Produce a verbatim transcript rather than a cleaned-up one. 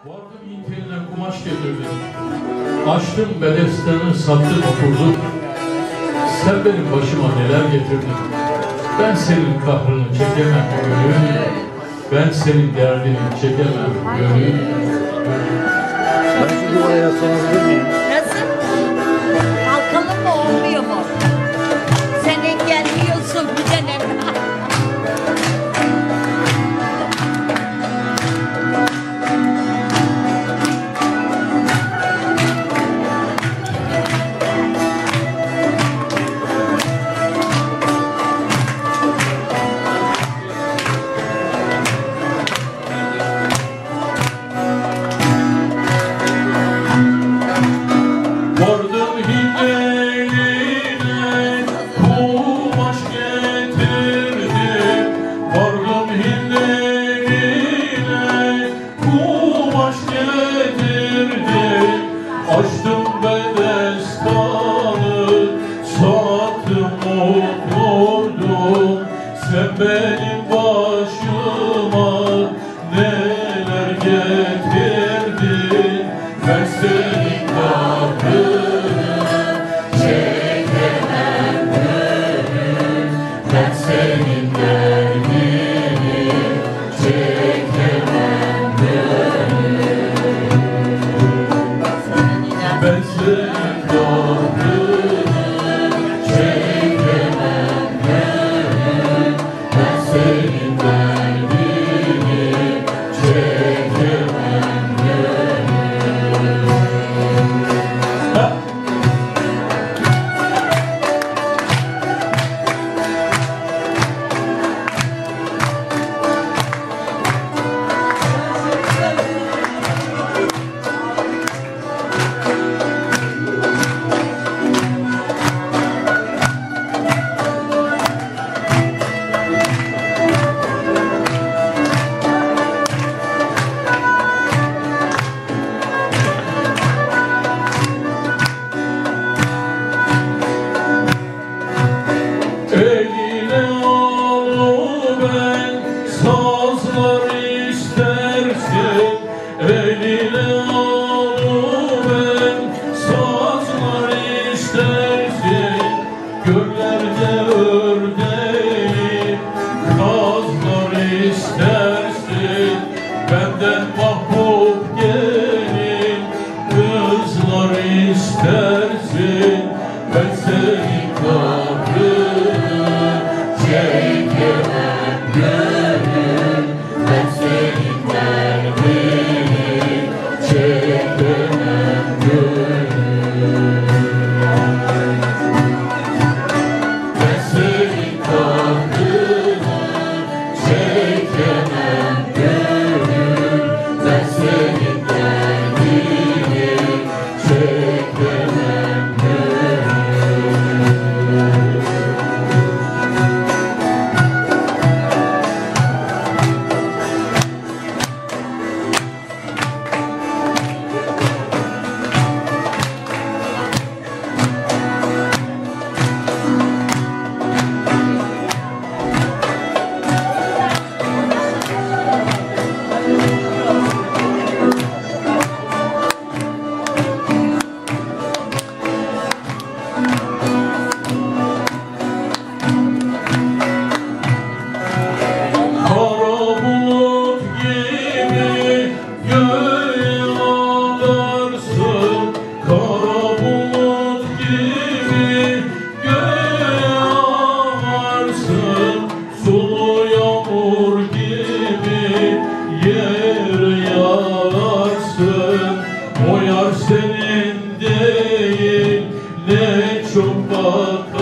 Vardım inteline kumaş getirdim. Açtım bedestanı, sattım okurdum. Sen benim başıma neler getirdin. Ben senin kahrını çekemem gönül. Ben senin derdini çekemem gönül. Ben şimdi oraya sorabilir miyim? Nasıl? Kalkalım mı, olmuyor mu? Sen engelliyorsun bir tane. Vardım hindeline kumaş getirdim. Vardım hindeline kumaş getirdim. Açtım bedestanı, sattım okurdum. Sen benim başıma neler getirdin. Ben senin kahrını çekemem gönül. Ben senin derdini çekemem gönül. Ben senin kahrını çekemem gönül. Ben senin derdini çekemem gönül. Eline al ben sazlar istersin. Eline al ben sazlar istersin. Göllerde ördeği kazlar istersin. Benden mahbub gelin kızlar istersin. Ben senin kahrını çekemem gönül. Ben senin derdini çekemem gönül. Ben senin kahrını çekemem gönül. Ben senin derdini çekemem gönül. Kara bulut gibi göğe ağlarsın. Kara bulut gibi göğe ağlarsın. Sulu yağmur gibi yere yağarsın. O yar senin değil ne çok bak